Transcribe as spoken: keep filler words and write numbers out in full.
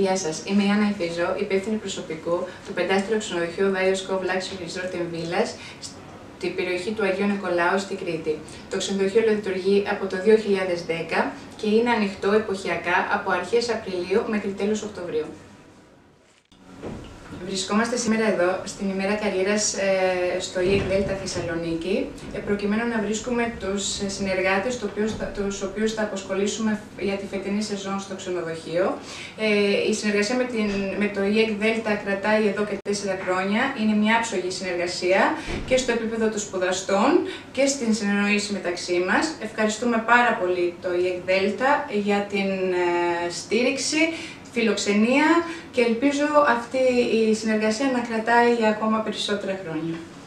Γεια σας, είμαι η Άννα Ιφίζο, υπεύθυνη προσωπικού του πεντάστερου ξενοδοχείου Vaios Cove Luxury Resort and Villas στην περιοχή του Αγίου Νικολάου στη Κρήτη. Το ξενοδοχείο λειτουργεί από το δύο χιλιάδες δέκα και είναι ανοιχτό εποχιακά από αρχές Απριλίου μέχρι τέλος Οκτωβρίου. Βρισκόμαστε σήμερα εδώ, στην ημέρα καριέρας ε, στο ι εκ Delta Θεσσαλονίκη, ε, προκειμένου να βρίσκουμε τους συνεργάτες τους οποίους θα αποσχολήσουμε για τη φετινή σεζόν στο ξενοδοχείο. Ε, η συνεργασία με, την, με το ι εκ Delta κρατάει εδώ και τέσσερα χρόνια. Είναι μια άψογη συνεργασία και στο επίπεδο των σπουδαστών και στην συνεννόηση μεταξύ μας. Ευχαριστούμε πάρα πολύ το ι εκ Delta για την ε, στήριξη, φιλοξενία και ελπίζω αυτή η συνεργασία να κρατάει για ακόμα περισσότερα χρόνια.